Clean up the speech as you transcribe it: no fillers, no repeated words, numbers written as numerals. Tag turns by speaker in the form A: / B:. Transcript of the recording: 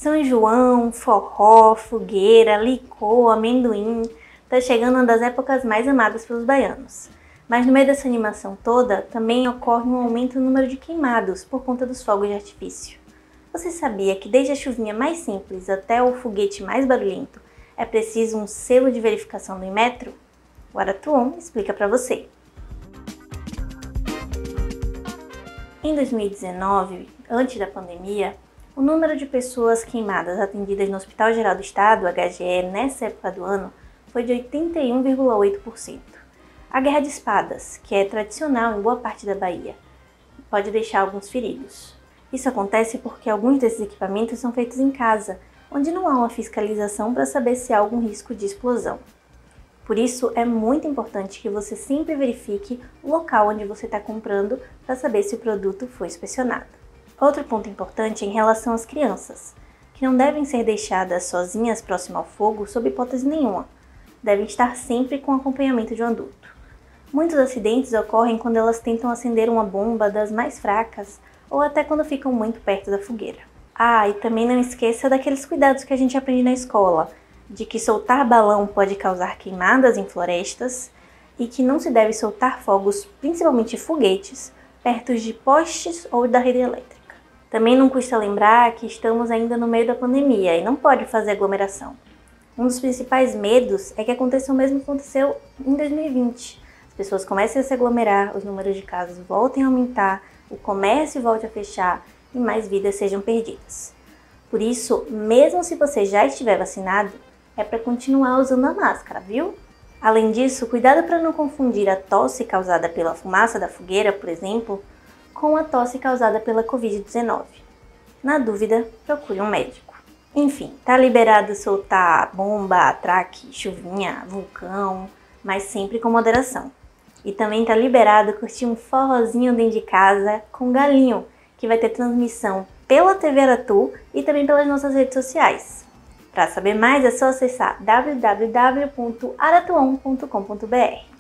A: São João, forró, fogueira, licor, amendoim, tá chegando uma das épocas mais amadas pelos baianos. Mas no meio dessa animação toda, também ocorre um aumento no número de queimados por conta dos fogos de artifício. Você sabia que desde a chuvinha mais simples até o foguete mais barulhento, é preciso um selo de verificação do Inmetro? O Aratuon explica para você. Em 2019, antes da pandemia, o número de pessoas queimadas atendidas no Hospital Geral do Estado, HGE, nessa época do ano, foi de 81,8%. A guerra de espadas, que é tradicional em boa parte da Bahia, pode deixar alguns feridos. Isso acontece porque alguns desses equipamentos são feitos em casa, onde não há uma fiscalização para saber se há algum risco de explosão. Por isso, é muito importante que você sempre verifique o local onde você está comprando para saber se o produto foi inspecionado. Outro ponto importante é em relação às crianças, que não devem ser deixadas sozinhas próximo ao fogo sob hipótese nenhuma. Devem estar sempre com acompanhamento de um adulto. Muitos acidentes ocorrem quando elas tentam acender uma bomba das mais fracas ou até quando ficam muito perto da fogueira. E também não esqueça daqueles cuidados que a gente aprende na escola, de que soltar balão pode causar queimadas em florestas e que não se deve soltar fogos, principalmente foguetes, perto de postes ou da rede elétrica. Também não custa lembrar que estamos ainda no meio da pandemia e não pode fazer aglomeração. Um dos principais medos é que aconteça o mesmo que aconteceu em 2020. As pessoas comecem a se aglomerar, os números de casos voltem a aumentar, o comércio volte a fechar e mais vidas sejam perdidas. Por isso, mesmo se você já estiver vacinado, é para continuar usando a máscara, viu? Além disso, cuidado para não confundir a tosse causada pela fumaça da fogueira, por exemplo, com a tosse causada pela Covid-19. Na dúvida, procure um médico. Enfim, tá liberado soltar bomba, atraque, chuvinha, vulcão, mas sempre com moderação. E também tá liberado curtir um forrozinho dentro de casa com galinho, que vai ter transmissão pela TV Aratu e também pelas nossas redes sociais. Para saber mais é só acessar www.aratuon.com.br.